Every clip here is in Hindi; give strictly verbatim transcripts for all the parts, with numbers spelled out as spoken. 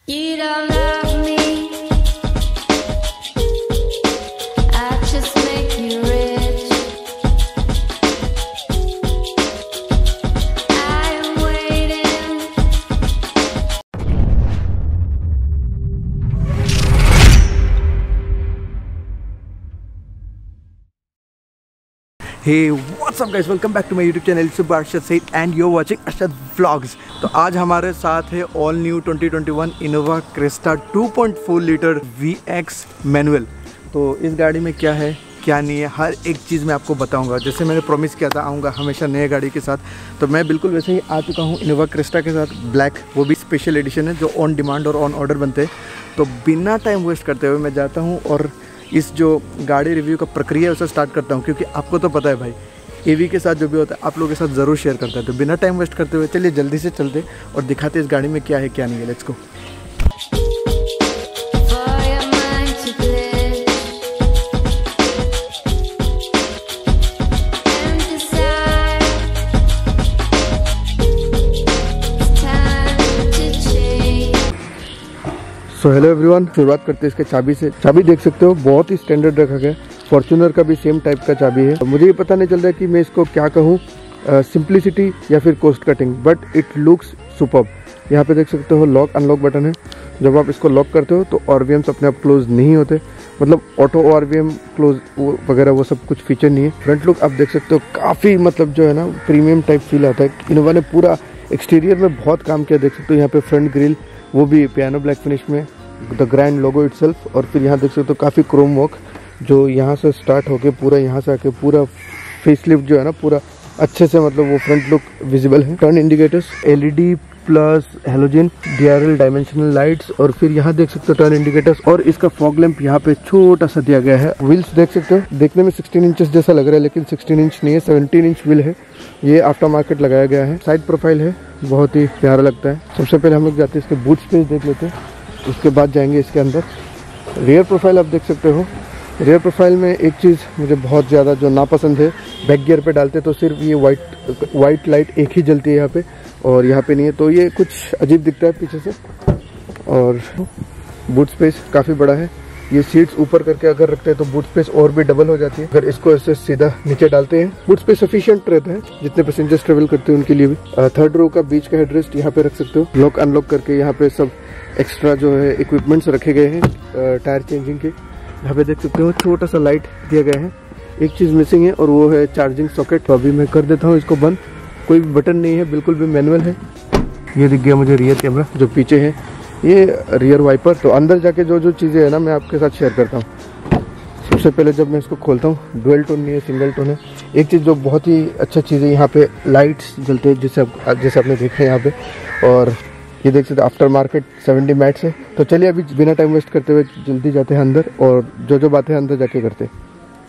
You don't love me, I just make you rich. I'm waiting. Hey, what's up guys? Welcome back to my YouTube channel Super Arshad Said and you're watching Arshad Vlogs। तो आज हमारे साथ है all new twenty twenty one Innova Crysta two point four litre V X manual. तो इस गाड़ी में क्या है क्या नहीं है हर एक चीज़ मैं आपको बताऊंगा। जैसे मैंने प्रॉमिस किया था आऊँगा हमेशा नए गाड़ी के साथ, तो मैं बिल्कुल वैसे ही आ चुका हूँ इनोवा क्रेस्टा के साथ। ब्लैक, वो भी स्पेशल एडिशन है जो ऑन डिमांड और ऑन ऑर्डर बनते हैं। तो बिना टाइम वेस्ट करते हुए मैं जाता हूँ और इस जो गाड़ी रिव्यू का प्रक्रिया है उसे स्टार्ट करता हूँ, क्योंकि आपको तो पता है भाई ईवी के साथ जो भी होता है आप लोगों के साथ ज़रूर शेयर करता है। तो बिना टाइम वेस्ट करते हुए चलिए जल्दी से चलते और दिखाते इस गाड़ी में क्या है क्या नहीं है। Let's go. So hello everyone, शुरुआत करते हैं इसके चाबी से। चाबी देख सकते हो बहुत ही स्टैंडर्ड रखा गया। फॉर्च्यूनर का भी सेम टाइप का चाबी है। मुझे ये पता नहीं चल रहा है कि मैं इसको क्या कहूँ, सिंप्लिसिटी या फिर cost cutting, but it looks superb. यहाँ पे देख सकते हो लॉक अनलॉक बटन है। जब आप इसको लॉक करते हो तो आरवीएम्स अपने आप क्लोज नहीं होते, मतलब ऑटो आरवीएम क्लोज वगैरह वो सब कुछ फीचर नहीं है। फ्रंट लुक आप देख सकते हो काफ़ी मतलब जो है ना प्रीमियम टाइप फील आता है। इनोवा ने पूरा एक्सटीरियर में बहुत काम किया। देख सकते हो यहाँ पे फ्रंट ग्रिल वो भी पियानो ब्लैक फिनिश में, द ग्रैंड लोगो इटसेल्फ। और फिर यहाँ देख सकते हो काफ़ी क्रोम वर्क जो यहाँ से स्टार्ट होके पूरा यहाँ से आके पूरा फेसलिफ्ट जो है ना पूरा अच्छे से मतलब वो फ्रंट लुक विजिबल है। Turn indicators LED plus halogen DRL dimensional lights, और फिर यहाँ देख सकते हो टर्न इंडिकेटर्स और इसका फॉग लैंप यहाँ पे छोटा सा दिया गया है। व्हील्स देख सकते हो, देखने में सिक्सटीन इंचेस जैसा लग रहा है लेकिन सिक्सटीन इंच नहीं है, सेवनटीन इंच व्हील है। ये आफ्टर मार्केट लगाया गया है। साइड प्रोफाइल है, बहुत ही प्यारा लगता है। सबसे पहले हम लोग जाते हैं इसके बूट स्पेस देख लेते हैं, उसके बाद जाएंगे इसके अंदर। रियर प्रोफाइल आप देख सकते हो। रियर प्रोफाइल में एक चीज़ मुझे बहुत ज़्यादा जो नापसंद है, बैक गियर पे डालते तो सिर्फ ये वाइट वाइट लाइट एक ही जलती है यहाँ पे और यहाँ पे नहीं है, तो ये कुछ अजीब दिखता है पीछे से। और बूट स्पेस काफ़ी बड़ा है। ये सीट्स ऊपर करके अगर रखते हैं तो बूट स्पेस और भी डबल हो जाती है। अगर इसको ऐसे सीधा नीचे डालते हैं बूट स्पेस सफिशिएंट रहता है जितने पैसेंजर्स ट्रेवल करते हैं उनके लिए भी। थर्ड रो का बीच का हेडरेस्ट यहाँ पे रख सकते हो। लॉक अनलॉक करके यहाँ पे सब एक्स्ट्रा जो है इक्विपमेंट्स रखे गए हैं टायर चेंजिंग के। यहाँ पे देख सकते हो छोटा सा लाइट दिया गया है। एक चीज़ मिसिंग है और वो है चार्जिंग सॉकेट। तो अभी मैं कर देता हूँ इसको बंद। कोई भी बटन नहीं है, बिल्कुल भी मैनुअल है। ये दिख गया मुझे रियर कैमरा जो पीछे है, ये रियर वाइपर। तो अंदर जाके जो जो चीज़ें है ना मैं आपके साथ शेयर करता हूँ। सबसे पहले जब मैं इसको खोलता हूँ, डुअल टोन नहीं है, सिंगल टोन है। एक चीज़ जो बहुत ही अच्छा चीज़ है, यहाँ पे लाइट्स जलते हैं जैसे जैसे आपने देखा है यहाँ पे। और ये देख सकते आफ्टर मार्केट सेवेंटी मैट्स है। तो चलिए अभी बिना टाइम वेस्ट करते हुए जल्दी जाते हैं अंदर और जो जो बातें अंदर जाके करते हैं।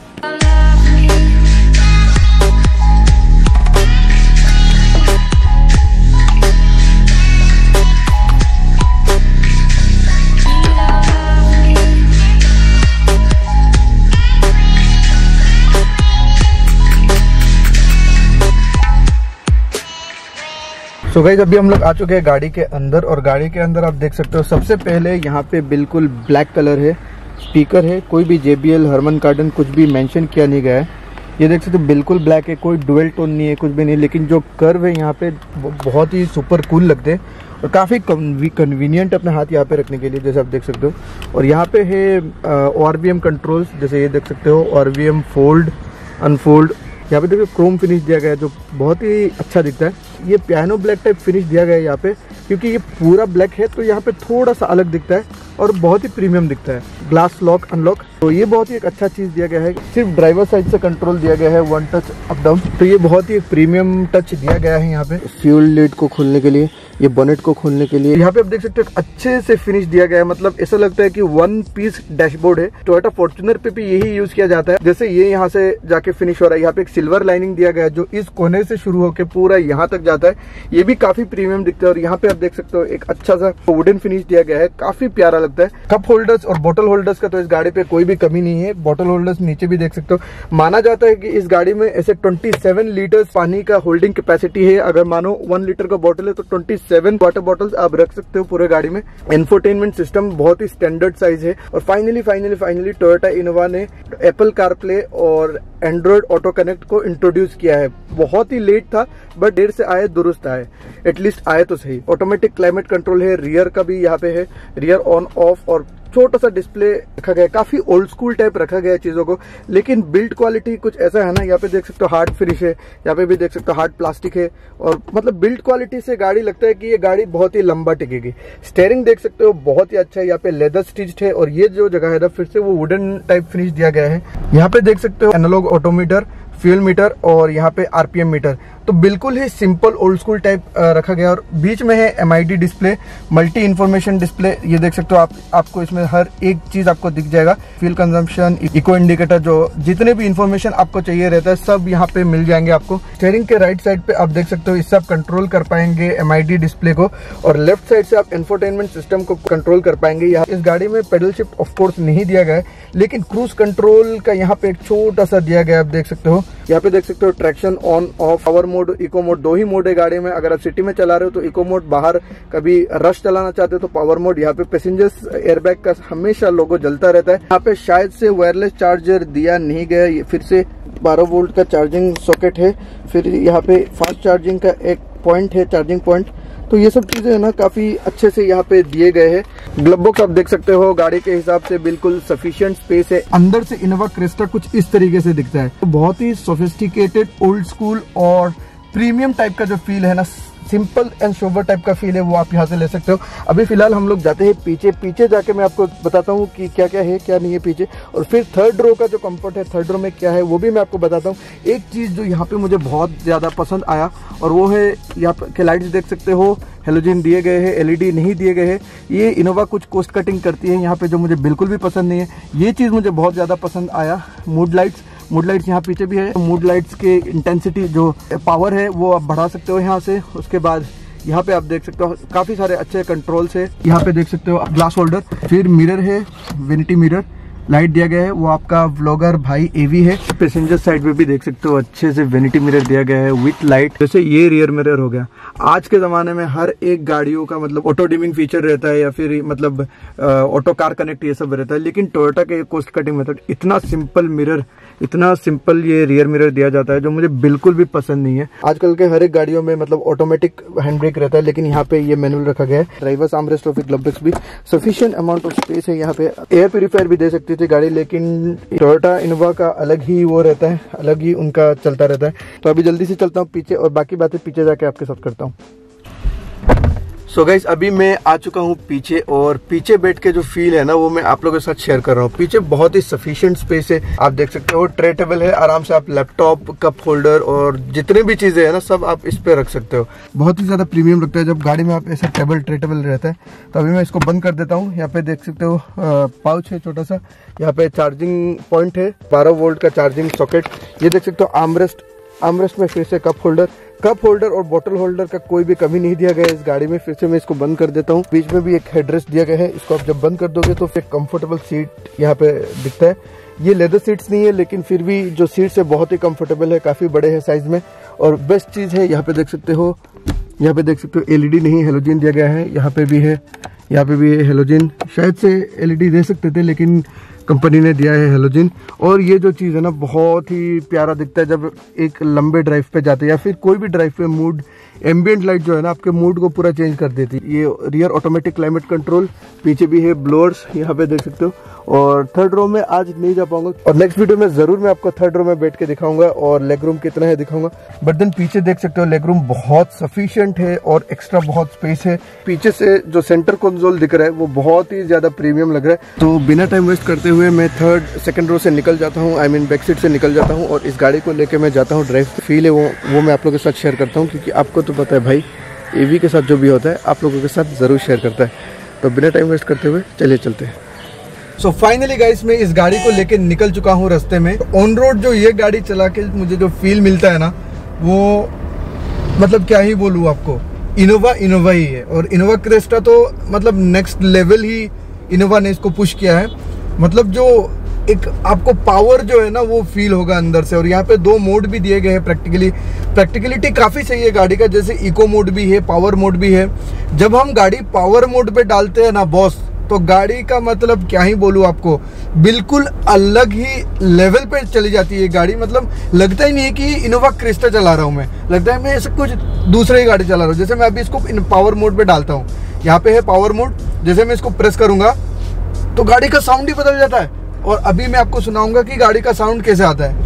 तो गाइस अभी हम लोग आ चुके हैं गाड़ी के अंदर, और गाड़ी के अंदर आप देख सकते हो सबसे पहले यहाँ पे बिल्कुल ब्लैक कलर है। स्पीकर है, कोई भी जेबीएल हरमन कार्डन कुछ भी मेंशन किया नहीं गया है। ये देख सकते हो बिल्कुल ब्लैक है, कोई डुअल टोन नहीं है, कुछ भी नहीं। लेकिन जो कर्व है यहाँ पे बहुत ही सुपर कूल लगते हैं और काफ़ी कन्वीनियंट अपने हाथ यहाँ पे रखने के लिए, जैसे आप देख सकते हो। और यहाँ पे है आरवीएम कंट्रोल्स, जैसे ये देख सकते हो आरवीएम फोल्ड अनफोल्ड। यहाँ पे देखो क्रोम फिनिश दिया गया है जो बहुत ही अच्छा दिखता है। ये पियानो ब्लैक टाइप फिनिश दिया गया है यहाँ पे, क्योंकि ये पूरा ब्लैक है तो यहाँ पे थोड़ा सा अलग दिखता है और बहुत ही प्रीमियम दिखता है। ग्लास लॉक अनलॉक, तो ये बहुत ही एक अच्छा चीज़ दिया गया है। सिर्फ ड्राइवर साइड से कंट्रोल दिया गया है, वन टच अप डाउन। तो ये बहुत ही प्रीमियम टच दिया गया है यहाँ पे। फ्यूल लिड को खोलने के लिए, ये बोनेट को खोलने के लिए यहाँ पे आप देख सकते हो अच्छे से फिनिश दिया गया है। मतलब ऐसा लगता है कि वन पीस डैशबोर्ड है। टोयोटा फॉर्च्यूनर पे भी यही यूज किया जाता है। जैसे ये यहाँ से जाके फिनिश हो रहा है, यहाँ पे एक सिल्वर लाइनिंग दिया गया है जो इस कोने से शुरू होकर पूरा यहाँ तक जाता है। ये भी काफी प्रीमियम दिखता है। और यहाँ पे आप देख सकते हो एक अच्छा सा वुडन फिनिश दिया गया है, काफी प्यारा लगता है। कप होल्डर्स और बोतल होल्डर्स का तो इस गाड़ी पे कोई भी कमी नहीं है। बोतल होल्डर्स नीचे भी देख सकते हो। माना जाता है कि इस गाड़ी में ऐसे सत्ताईस लीटर पानी का होल्डिंग कैपेसिटी है। अगर मानो वन लीटर का बोतल है तो सत्ताईस सेवन वाटर बॉटल्स आप रख सकते हो पूरे गाड़ी में। इंफोटेनमेंट सिस्टम बहुत ही स्टैंडर्ड साइज है। और finally finally finally Toyota Innova ने एप्पल कारप्ले और एंड्रॉयड ऑटो कनेक्ट को इंट्रोड्यूस किया है। बहुत ही लेट था बट देर से आए दुरुस्त आए, एटलीस्ट आए तो सही। ऑटोमेटिक क्लाइमेट कंट्रोल है, रियर का भी यहाँ पे है, रियर ऑन ऑफ, और छोटा सा डिस्प्ले रखा गया है। काफी ओल्ड स्कूल टाइप रखा गया है चीजों को, लेकिन बिल्ड क्वालिटी कुछ ऐसा है ना, यहाँ पे देख सकते हो हार्ड फिनिश है, यहाँ पे भी देख सकते हो हार्ड प्लास्टिक है, और मतलब बिल्ड क्वालिटी से गाड़ी लगता है कि ये गाड़ी बहुत ही लंबा टिकेगी। स्टेयरिंग देख सकते हो बहुत ही अच्छा है, यहाँ पे लेदर स्टिच्ड है, और ये जो जगह है ना फिर से वो वुडन टाइप फिनिश दिया गया है। यहाँ पे देख सकते हो एनालॉग ऑटोमीटर, फ्यूल मीटर और यहाँ पे आरपीएम मीटर, तो बिल्कुल ही सिंपल ओल्ड स्कूल टाइप रखा गया। और बीच में है MID display, multi information display, ये देख सकते हो आप, आपको इसमें हर एक चीज आपको दिख जाएगा। फ्यूल कंजम्पशन, इको इंडिकेटर, जो जितने भी इंफॉर्मेशन आपको चाहिए रहता है सब यहाँ पे मिल जाएंगे आपको। स्टीयरिंग के राइट साइड पे आप देख सकते हो, इससे आप कंट्रोल कर पाएंगे एमआईडी डिस्प्ले को, और लेफ्ट साइड से आप इंफोटेनमेंट सिस्टम को कंट्रोल कर पाएंगे। यहाँ इस गाड़ी में पेडल शिफ्ट ऑफकोर्स नहीं दिया गया है, लेकिन क्रूज कंट्रोल का यहाँ पे एक छोटा सा दिया गया है, आप देख सकते हो। यहाँ पे देख सकते हो traction on off, power mode, eco mode, दो ही मोड है गाड़ी में। अगर आप सिटी में चला रहे हो तो इको मोड, बाहर कभी रश चलाना चाहते हो तो पावर मोड। यहाँ पे पैसेंजर्स एयरबैग का हमेशा लोगो जलता रहता है। यहाँ पे शायद से वायरलेस चार्जर दिया नहीं गया, फिर से बारह वोल्ट का चार्जिंग सॉकेट है, फिर यहाँ पे फास्ट चार्जिंग का एक पॉइंट है, चार्जिंग पॉइंट। तो ये सब चीजें है ना काफी अच्छे से यहाँ पे दिए गए हैं। ग्लव बॉक्स आप देख सकते हो, गाड़ी के हिसाब से बिल्कुल सफिशिएंट स्पेस है। अंदर से इनोवा क्रिस्टा कुछ इस तरीके से दिखता है, तो बहुत ही सोफिस्टिकेटेड, ओल्ड स्कूल और प्रीमियम टाइप का जो फील है ना, सिंपल एंड सोबर टाइप का फील है, वो आप यहाँ से ले सकते हो। अभी फिलहाल हम लोग जाते हैं पीछे, पीछे जाके मैं आपको बताता हूँ कि क्या क्या है क्या नहीं है पीछे, और फिर थर्ड रो का जो कंफर्ट है, थर्ड रो में क्या है वो भी मैं आपको बताता हूँ। एक चीज़ जो यहाँ पे मुझे बहुत ज़्यादा पसंद आया, और वो है यहाँ के लाइट्स देख सकते हो, हेलोजन दिए गए हैं, एलईडी नहीं दिए गए हैं। ये इनोवा कुछ कॉस्ट कटिंग करती है यहाँ पे, जो मुझे बिल्कुल भी पसंद नहीं है। ये चीज़ मुझे बहुत ज़्यादा पसंद आया। मूड लाइट्स, मूड लाइट्स यहाँ पीछे भी है। मूड लाइट्स के इंटेंसिटी जो पावर है वो आप बढ़ा सकते हो यहाँ से। उसके बाद यहाँ पे आप देख सकते हो काफी सारे अच्छे कंट्रोल्स है। यहाँ पे देख सकते हो ग्लास होल्डर, फिर मिरर है, वेनिटी मिरर, लाइट दिया गया है, वो आपका व्लॉगर भाई एवी है। पैसेंजर साइड पे भी देख सकते हो अच्छे से वेनिटी मिरर दिया गया है विथ लाइट। जैसे ये रियर मिरर हो गया। आज के जमाने में हर एक गाड़ियों का मतलब ऑटो डिमिंग फीचर रहता है, या फिर मतलब ऑटो कार कनेक्ट ये सब रहता है, लेकिन टोयोटा के कॉस्ट कटिंग मेथड, इतना सिंपल मिरर, इतना सिंपल ये रियर मिरर दिया जाता है, जो मुझे बिल्कुल भी पसंद नहीं है। आजकल के हर एक गाड़ियों में मतलब ऑटोमेटिक हैंड ब्रेक रहता है, लेकिन यहाँ पे ये मैनुअल रखा गया है। ड्राइवर्स आर्मरेस्ट और ग्लव बॉक्स भी सफिशिएंट अमाउंट ऑफ स्पेस है। यहाँ पे एयर प्यूरीफायर भी दे सकती थी गाड़ी, लेकिन टोयोटा इनोवा का अलग ही वो रहता है, अलग ही उनका चलता रहता है। तो अभी जल्दी से चलता हूँ पीछे, और बाकी बातें पीछे जाके आपके साथ करता हूँ। सो गाइस, अभी मैं आ चुका हूँ पीछे, और पीछे बैठ के जो फील है ना वो मैं आप लोगों के साथ शेयर कर रहा हूँ। पीछे बहुत ही सफिशिएंट स्पेस है, आप देख सकते हो। ट्रे टेबल है, आराम से आप लैपटॉप, कप होल्डर और जितने भी चीजें है ना सब आप इस पे रख सकते हो। बहुत ही ज्यादा प्रीमियम लगता है जब गाड़ी में आप ऐसा टेबल ट्रे टेबल रहता है। तो अभी मैं इसको बंद कर देता हूँ। यहाँ पे देख सकते हो पाउच है छोटा सा, यहाँ पे चार्जिंग पॉइंट है, बारह वोल्ट का चार्जिंग सॉकेट। ये देख सकते हो आर्मरेस्ट, आर्मरेस्ट में फिर से कप होल्डर, कप होल्डर और बोतल होल्डर का कोई भी कमी नहीं दिया गया है इस गाड़ी में। फिर से मैं इसको बंद कर देता हूँ। बीच में भी एक हेडरेस्ट दिया गया है, इसको आप जब बंद कर दोगे तो फिर कंफर्टेबल सीट यहाँ पे दिखता है। ये लेदर सीट्स नहीं है, लेकिन फिर भी जो सीट्स है बहुत ही कंफर्टेबल है, काफी बड़े हैं साइज में। और बेस्ट चीज है यहाँ पे देख सकते हो, यहाँ पे देख सकते हो एलईडी नहीं, हेलोजन दिया गया है। यहाँ पे भी है, यहाँ पे भी है हेलोजन। शायद से एलईडी दे सकते थे, लेकिन कंपनी ने दिया है हेलोजन। और ये जो चीज़ है ना बहुत ही प्यारा दिखता है जब एक लंबे ड्राइव पे जाते हैं, या फिर कोई भी ड्राइव पे। मूड एम्बियंट लाइट जो है ना आपके मूड को पूरा चेंज कर देती है। ये रियर ऑटोमेटिक क्लाइमेट कंट्रोल, पीछे भी है ब्लोअर्स, यहाँ पे देख सकते हो। और थर्ड रो में आज नहीं जा पाऊंगा, और नेक्स्ट वीडियो में जरूर मैं आपको थर्ड रो में बैठ के दिखाऊंगा और लेग रूम कितना है दिखाऊंगा। बट देन पीछे देख सकते हो लेग रूम बहुत सफिशिएंट है और एक्स्ट्रा बहुत स्पेस है। पीछे से जो सेंटर कंसोल दिख रहा है वो बहुत ही ज्यादा प्रीमियम लग रहा है। तो बिना टाइम वेस्ट करते हुए मैं थर्ड सेकंड रो से निकल जाता हूँ, आई मीन बैक सीट से निकल जाता हूँ, और इस गाड़ी को लेके मैं जाता हूँ ड्राइव। फील है वो वो मैं आप लोगों के साथ शेयर करता हूँ, क्योंकि आपको तो पता है भाई ईवी के साथ जो भी होता है आप लोगों के साथ जरूर शेयर करता है। तो बिना टाइम वेस्ट करते हुए चलिए चलते हैं। सो फाइनली गाइस, मैं इस गाड़ी को लेके निकल चुका हूँ रास्ते में। ऑन रोड जो ये गाड़ी चला के मुझे जो फील मिलता है ना, वो मतलब क्या ही बोलूँ आपको। इनोवा इनोवा ही है, और इनोवा क्रेस्टा तो मतलब नेक्स्ट लेवल ही इनोवा ने इसको पुश किया है। मतलब जो एक आपको पावर जो है ना वो फील होगा अंदर से। और यहाँ पे दो मोड भी दिए गए हैं। प्रैक्टिकली प्रैक्टिकलिटी काफ़ी सही है गाड़ी का, जैसे इको मोड भी है, पावर मोड भी है। जब हम गाड़ी पावर मोड पे डालते हैं ना बॉस, तो गाड़ी का मतलब क्या ही बोलूँ आपको, बिल्कुल अलग ही लेवल पे चली जाती है गाड़ी। मतलब लगता ही नहीं है कि इनोवा क्रिस्टा चला रहा हूँ मैं, लगता है मैं ऐसे कुछ दूसरी गाड़ी चला रहा हूँ। जैसे मैं अभी इसको इन पावर मोड पे डालता हूँ, यहाँ पे है पावर मोड, जैसे मैं इसको प्रेस करूँगा तो गाड़ी का साउंड ही बदल जाता है। और अभी मैं आपको सुनाऊंगा कि गाड़ी का साउंड कैसे आता है।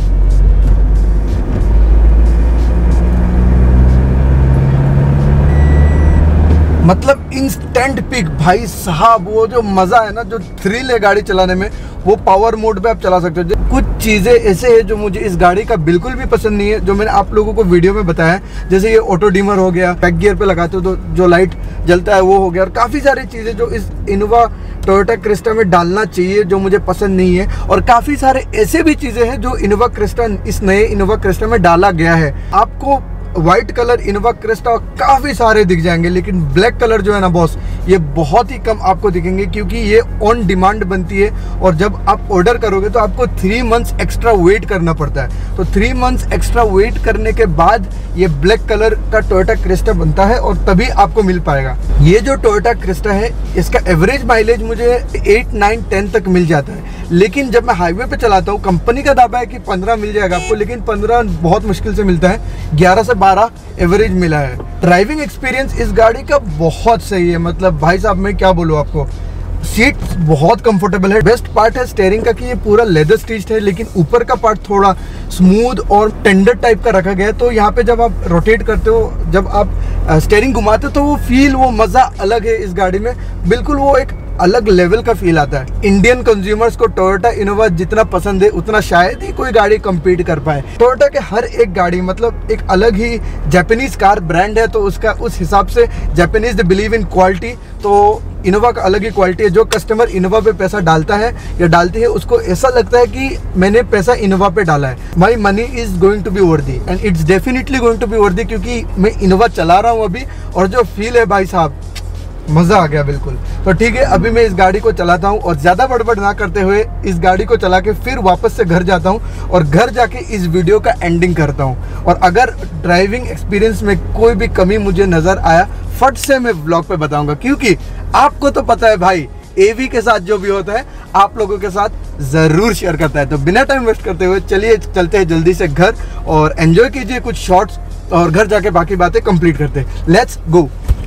मतलब इंस्टेंट पिक भाई साहब, वो जो मजा है ना, जो थ्रिल है गाड़ी चलाने में, वो पावर मोड पे आप चला सकते हो। कुछ चीज़ें ऐसे हैं जो मुझे इस गाड़ी का बिल्कुल भी पसंद नहीं है, जो मैंने आप लोगों को वीडियो में बताया है। जैसे ये ऑटो डिमर हो गया, बैक गियर पे लगाते हो तो जो लाइट जलता है वो हो गया, और काफ़ी सारी चीज़ें जो इस इनोवा टोयोटा क्रिस्टा में डालना चाहिए जो मुझे पसंद नहीं है। और काफ़ी सारे ऐसे भी चीज़ें हैं जो इनोवा क्रिस्टा, इस नए इनोवा क्रिस्टा में डाला गया है। आपको व्हाइट कलर इनोवा क्रिस्टा काफ़ी सारे दिख जाएंगे, लेकिन ब्लैक कलर जो है ना बॉस, ये बहुत ही कम आपको दिखेंगे, क्योंकि ये ऑन डिमांड बनती है। और जब आप ऑर्डर करोगे तो आपको थ्री मंथ्स एक्स्ट्रा वेट करना पड़ता है। तो थ्री मंथ्स एक्स्ट्रा वेट करने के बाद ये ब्लैक कलर का टोयोटा क्रिस्टा बनता है, और तभी आपको मिल पाएगा। ये जो टोयोटा क्रिस्टा है, इसका एवरेज माइलेज मुझे एट नाइन टेन तक मिल जाता है। लेकिन जब मैं हाईवे पे चलाता हूँ, कंपनी का दावा है कि पंद्रह मिल जाएगा आपको, लेकिन पंद्रह बहुत मुश्किल से मिलता है। ग्यारह से बारह एवरेज मिला है। ड्राइविंग एक्सपीरियंस इस गाड़ी का बहुत सही है। मतलब भाई साहब मैं क्या बोलूँ आपको, सीट बहुत कंफर्टेबल है। बेस्ट पार्ट है स्टीयरिंग का कि ये पूरा लेदर स्टिच्ड है, लेकिन ऊपर का पार्ट थोड़ा स्मूथ और टेंडर टाइप का रखा गया है। तो यहाँ पे जब आप रोटेट करते हो, जब आप स्टीयरिंग घुमाते हो, तो वो फील, वो मज़ा अलग है इस गाड़ी में। बिल्कुल वो एक अलग लेवल का फील आता है। इंडियन कंज्यूमर्स को टोयोटा इनोवा जितना पसंद है, उतना शायद ही कोई गाड़ी कम्पीट कर पाए। टोयोटा के हर एक गाड़ी मतलब एक अलग ही जापानीज कार ब्रांड है, तो उसका उस हिसाब से Japanese they believe in quality. तो इनोवा का अलग ही क्वालिटी है। जो कस्टमर इनोवा पे पैसा डालता है या डालती है, उसको ऐसा लगता है कि मैंने पैसा इनोवा पे डाला है। My money is going to be worthy and it's definitely going to be worthy, क्योंकि मैं इनोवा चला रहा हूँ अभी, और जो फील है भाई साहब, मज़ा आ गया बिल्कुल। तो ठीक है, अभी मैं इस गाड़ी को चलाता हूँ, और ज़्यादा बड़बड़ ना करते हुए इस गाड़ी को चला के फिर वापस से घर जाता हूँ, और घर जाके इस वीडियो का एंडिंग करता हूँ। और अगर ड्राइविंग एक्सपीरियंस में कोई भी कमी मुझे नज़र आया, फट से मैं व्लॉग पे बताऊँगा, क्योंकि आपको तो पता है भाई, एवी के साथ जो भी होता है आप लोगों के साथ ज़रूर शेयर करता है। तो बिना टाइम वेस्ट करते हुए चलिए चलते हैं जल्दी से घर, और एंजॉय कीजिए कुछ शॉर्ट्स, और घर जाके बाकी बातें कंप्लीट करते हैं। Let's go.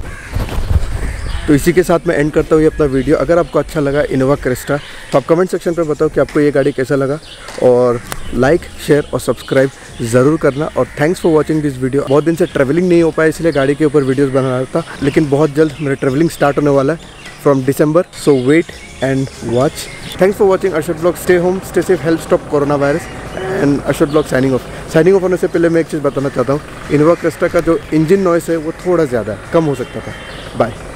तो इसी के साथ मैं एंड करता हूँ ये अपना वीडियो। अगर आपको अच्छा लगा इनोवा क्रिस्टा, तो आप कमेंट सेक्शन पे बताओ कि आपको ये गाड़ी कैसा लगा, और लाइक, शेयर और सब्सक्राइब ज़रूर करना। और thanks for watching this video. बहुत दिन से ट्रैवलिंग नहीं हो पाया, इसलिए गाड़ी के ऊपर वीडियोस बना रहा था, लेकिन बहुत जल्द मेरा ट्रैवलिंग स्टार्ट होने वाला है from December. So wait and watch. Thanks for watching Arshad blog. Stay home, stay safe, help stop corona virus. And Arshad blog signing off. Signing off होने से पहले मैं एक चीज़ बताना चाहता हूँ, इनोवा क्रिस्टा का जो इंजन नॉइस है वो थोड़ा ज़्यादा कम हो सकता था। बाय।